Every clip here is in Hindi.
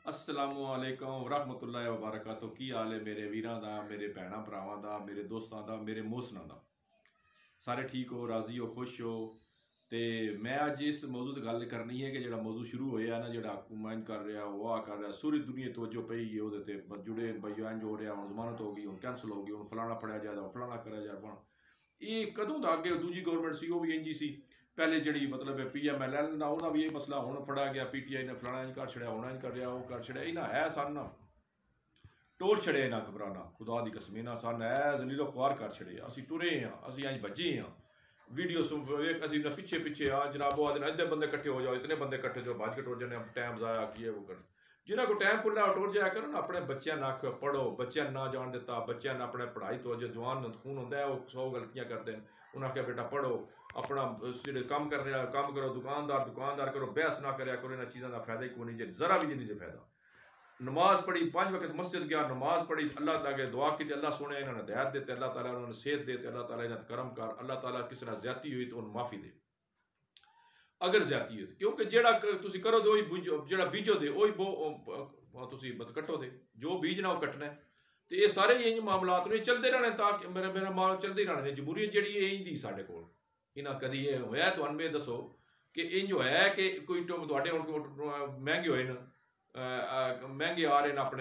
अस्सलामुअलैकुम वरहमतुल्लाहि वबरकातुहू। की हाल है मेरे वीरां दा, मेरे भैणां भरावां दा, मेरे दोस्तां दा, मेरे मोहसनां दा। सारे ठीक हो, राजी हो, खुश हो। तो मैं अज इस मौजू की गल करनी है कि जो मौजू शुरू होया ना, जो हुकूमत कर रहा वो आ कर रहा, सूरी दुनिया तवज्जो पई है वो जुड़े भाई इंज हो रहा, हूँ जमानत हो गई, हूँ कैंसल हो गई, हूँ फलाना फड़िया जाए, फलाना करा जाए। ये कदों का अगे दूजी गौरमेंट सी वो भी इंज ही सी। पहले जी मतलब PMLN का उन्होंने भी ये मसला हूँ फड़ा गया, PTI ने फलाना इंज कर छड़िया, होना इंज कर रहा, वो कर छड़िया। इन्हें है सन टोर छड़े, इन्हें घबराना खुदा की कसम, इन्हें सन है जलीलो ख्वार कर छड़े। असी टुरे हाँ, असी अंज बजे हाँ, वीडियो वेख असी पिछे पिछे हाँ जनाब, वो आदि अद्धे बंदे कट्ठे हो जाओ, इतने बंदे कट्ठे जो भज के टुर जाने, टाइम जाया किए वो कर। जिन्हें को टाइम खुला टुर जाया करो ना, अपने बच्चों नख पढ़ो, बच्चों ना जान दिता, बच्चों ने अपने पढ़ाई तो जो जवान खून होंगे वो 100 गलतियां करते हैं। उन्हें आख्या बेटा पढ़ो, अपना जो कम कर रहा कम करो, दुकानदार दुकानदार करो, बहस ना कराया करो, इन्होंने चीज़ों का फायदा ही कोई नहीं जे, जरा भी नहीं जे फायदा। नमाज पढ़ी, 5 वक्त मस्जिद गया, नमाज पढ़ी, अल्लाह ताला दुआ की, अल्लाह सुने, इन्होंने हिदायत देते, अल्लाह ताला उन्होंने सेहत देते, अल्लाह ताला इन्हें करम कर, अल्लाह ताला किसी ने ज्यादती हुई तो उन्हें माफ़ी दे अगर ज्यादती हुई। क्योंकि जेड़ा तुसी करो दे जेड़ा बीजो दे तुसी कट्टो दे, जो बीजना वो कट्टना है। तो ये सारे इंज मामलात ने चलते रहने, ताकि मेरा मेरा माल चलते रहने। जमहूरीत जी इंज दी साढ़े को इन्हें कभी ये होया तो अनबे दसो कि इंज होया कि कोई थोड़े महंगे होए न, महंगे आ रहे हैं अपने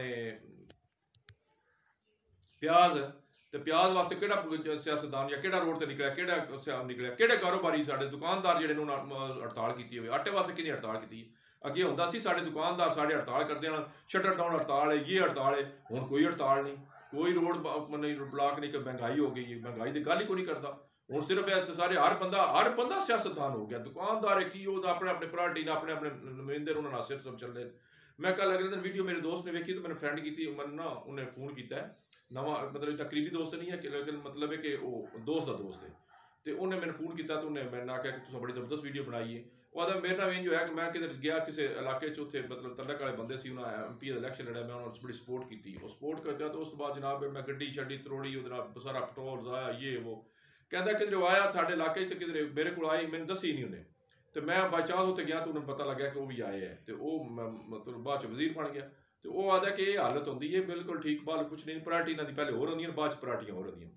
प्याज, तो प्याज वास्ते केड़ा सियासतदान या केड़ा रोड से निकलिया, केड़ा निकलिया, केड़े कारोबारी साढ़े दुकानदार जेडे हड़ताल की हुई। आटे वास्ते किन्नी हड़ताल की अगे होंदा सी, साढ़े दुकानदार साढ़े हड़ताल करते हैं, शटर डाउन हड़ताल है, ये हड़ताल है। हुण कोई हड़ताल नहीं, कोई रोड ब्लॉक नहीं, महंगाई हो गई, महंगाई की गल ही कोई नहीं करता। हूँ सिर्फ ऐसे सारे हर बंदा सियासतदान हो गया, दुकानदार है कि अपने अपने पार्टी ने अपने अपने नुमाइंदे उन्होंने सिर सब चल रहे। मैं कल अगले दिन वीडियो मेरे दोस्त ने वेखी तो मैंने फ्रेंड की, मैंने ना उन्हें फोन किया है, नवा मतलब तकरीबी दोस्त नहीं है लेकिन मतलब है कि वो दोस्त का दोस्त है। तो उन्हें मैंने फोन किया तो उन्हें मैंने आख्या कि तुम बड़ी जबरदस्त वीडियो बनाई है। वो आदा मेरे नाल इंज होया कि मैं किधर गया किसी इलाके च, उत्थे मतलब तलक वाले बंदे सी, उन्हें MP का इलैक्शन लड़ा, मैं उन्होंने बड़ी सपोर्ट की, वो सपोर्ट करता। तो उस बाद जनाब मैं गड्डी छड्डी त्रोड़ी, सारा पेट्रोल जाया, ये वो कहता किधर आया साढ़े इलाके तो किधर मेरे को आई, मैंने दसी नहीं उन्हें। तो मैं बाई चांस उत्थे गया तो उन्हें पता लग गया कि वो भी आए है, तो वो मतलब बाद च वजीर बन गया। तो वो आदा कि ये हालत होती है बिल्कुल ठीक, बाल कुछ नहीं, पार्टी इन्होंने पहले होर होंदियां, बाद च पार्टियां होर होंदियां।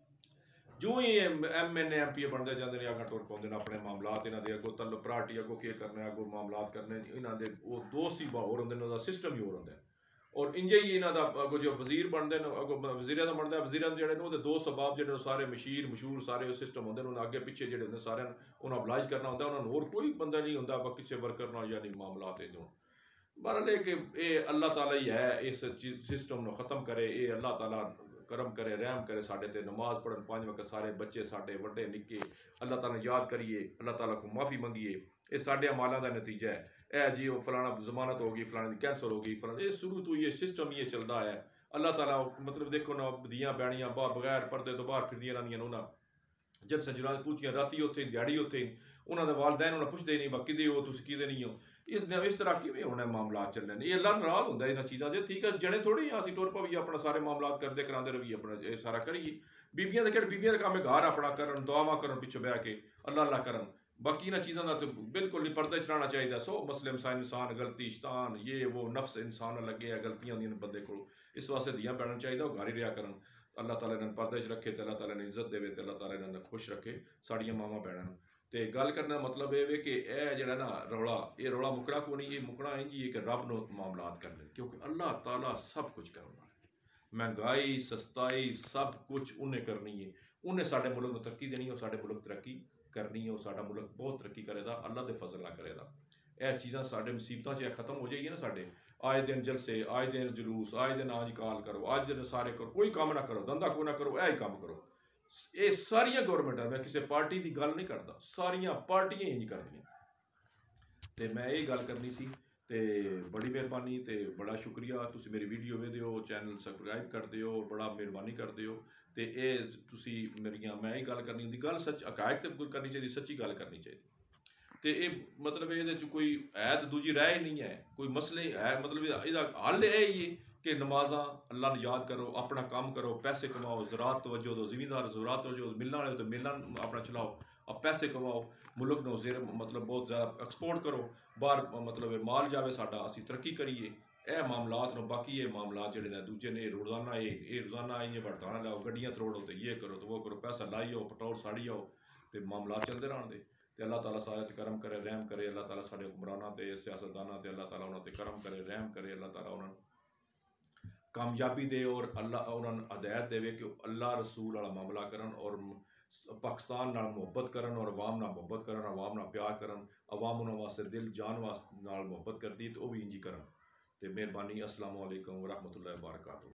जो ही MNA MP बनते जाते हैं, अगर टुर पाते हैं अपने मामलात, इन्हों के अगों तल पार्टी अगों के करना, अगों मामलात करने, इन्हों के वो दोस्त ही होर होंगे, इन्हों सिस्टम ही होर होंगे। और इंजे ही इन्हों का अगों जो वजीर बनते हैं, अगों वजीर का बनता है, वजीर जो दोस्त सबाब जो सारे मशीर मशहूर सारे सिस्टम होंगे, उन्होंने अगे पिछे जो होंगे सारे उन्हें oblige करना होंगे, उन्होंने होर कोई बंदा नहीं होंगे किसी वर्कर ना या नहीं मामलात इंज हो। बहरहाल है कि ये अल्लाह ताला ही है इस सिस्टम को ख़त्म करे, ये अल्लाह ताला करम करे, रहम करे साढ़े ते, नमाज पढ़न 5 वक्त सारे बच्चे साढ़े वड्डे निक्के, अल्लाह ताला याद करिए, अल्लाह ताला को माफ़ी मंगिए। ये साढ़े अमालों का नतीजा है। ए जी वो फलाना जमानत हो गई, फलाने की कैंसल हो गई, फलाना, ये शुरू तो ये सिस्टम ये चलता है। अल्लाह ताला मतलब देखो ना, दियाँ बैणियाँ बगैर पर्दे तो बाहर फिरदियां रहिंदियां, उन्होंने जब सजुरात पूछियां राती उत्थे दिहाड़ी उत्थे, उन्होंने वालदैन उन्हें पुछते नहीं कि हो तुम कि नहीं हो। इस तरह किमें होना मामला चल रहे हैं, ये अल्लाह नाराज होंगे इन्होंने चीज़ों से। ठीक है जने थोड़ी अं टुर पवीए अपना सारे मामलात करते कराते रहिए, अपना ये सारा करिए। बीबियां के बीबियां का काम है घर अपना करन, दुआवां करन पिछे बह के अल्लाह अल्लाह करन। बाकी इन्होंने चीज़ों का तो बिल्कुल नहीं पर्दे च रहना चाहिए। 100 मसले मसाइल, इंसान गलती शैतान ये वो नफ्स इंसान लगे है, गलतियां होंदियां बंदे को, इस वास्ते दियां बैठना चाहिए, वो घर ही रहा करन। अल्लाह ताला इन्होंने पर्दे च रखे तो अल्लाह ताला ने इज्जत देवे, तो अल्लाह ताला इन्होंने खुश रखे साड़ियां मावां भैणां। तो गल करने का मतलब ये कि यह जो ना रौला, ये रौला मुकना को नहीं, ये मुकना इंज ही है कि रब नो मामलात कर ले, क्योंकि अल्लाह ताला सब कुछ करने वाला है। महंगाई सस्ताई सब कुछ उन्हें करनी है, उन्हें साढ़े मुल्क को तरक्की देनी है, और साढ़े मुल्क तरक्की करनी है, और साढ़ा मुल्क बहुत तरक्की करेगा, अल्लाह के फजल ना करेगा। यह चीज़ां साढ़े मुसीबत च खत्म हो जाएगी ना, साढ़े आए दिन जलसे, आए दिन जुलूस, आए दिन आज काल करो, आज दिन सारे करो, कोई काम ना करो, धंधा कोई ना करो, यह ही काम करो। ये सारिया गौरमेंट, मैं किसी पार्टी की गल नहीं करता, सारिया पार्टियां इंज कर दी। तो मैं ये गल करनी सी, तो बड़ी मेहरबानी, तो बड़ा शुक्रिया तुसी मेरी वीडियो वेखदे हो, चैनल सबसक्राइब करते हो, बड़ा मेहरबानी करते हो। तो ये तुसी मेरिया मैं ये गल करनी होंदी, गल सच हकायक तो करनी चाहिए, सच्ची गल करनी चाहिए। तो ये मतलब ये कोई है तो दूजी राह ही नहीं है, कोई मसले है मतलब इसका हल है ही कि नमाजा अल्लाह याद करो, अपना काम करो, पैसे कमाओ, ज़रात तवज्जो दो, जिमीदार ज़रात तवज्जो, मिलने वाले तो मिलना अपना चलाओ, अब पैसे कमाओ, मुल्क नो जेर मतलब बहुत ज़्यादा एक्सपोर्ट करो, बाहर मतलब माल जावे साडा, असी तरक्की करिए। ਇਹ ਮਾਮਲਾਤ ਨੂੰ ਬਾਕੀ ਇਹ ਮਾਮਲਾਤ ਜਿਹੜੇ ਨੇ ਦੂਜੇ ਨੇ ਇਹ ਰੋਜ਼ਾਨਾ ਇਹ ਹੜਤਾਲਾਂ ਲਾਓ, ਗੱਡੀਆਂ ਤਰੋੜੋ ਤੇ ਇਹ ਕਰੋ ਤੇ ਉਹ ਕਰੋ, ਪੈਸਾ ਲਾਈ ਆਓ, ਪੈਟਰੋਲ ਸਾੜੀ ਆਓ ਤੇ ਮਾਮਲਾਤ ਚੱਲਦੇ ਰਹਿਣ ਦੇ। ਤੇ अल्लाह ताला सारे ते करम करे, रहम करे। अल्लाह ताला साढ़े हुक्मरानां ते सियासतदानां ते अल्लाह ताला उन्हां ते करम करे, रहम करे। अल्लाह ताला उन्हां कामयाबी दे और अल्लाह उन्हां हदायत देवे कि अल्लाह रसूल वाला मामला करन और पाकिस्तान नाल मुहब्बत करन और अवाम नाल मुहब्बत करन, अवाम नाल प्यार करन। अवाम उन्हां वास्ते दिल जान वास्ते नाल मुहब्बत करदी ते ओह भी इंजी करन। ते मेहरबानी। अस्सलामु अलैकुम व रहमतुल्लाहि व बरकातहू।